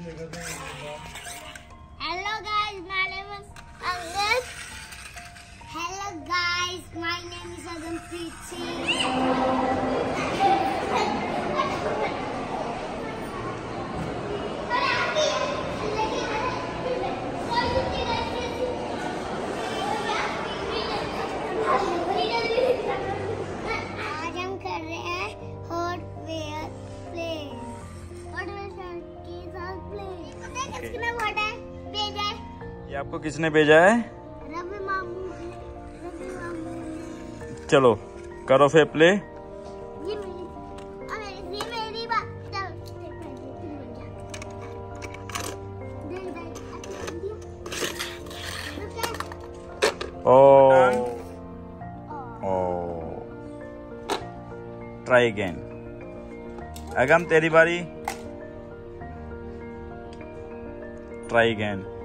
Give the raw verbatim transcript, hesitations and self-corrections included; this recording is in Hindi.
Hello guys, my name is Angad. Hello guys, my name is Agam आज हम कर रहे हैं hot wear play. Hot wear के साथ प्ले। किसने भेजा है? ये आपको किसने भेजा है? रवि मामू। रवि मामू। चलो करो फिर प्ले। ये मेरी, अरे ये मेरी बात। चल ओ ओ ट्राई अगेन। अगम तेरी बारी। Try again.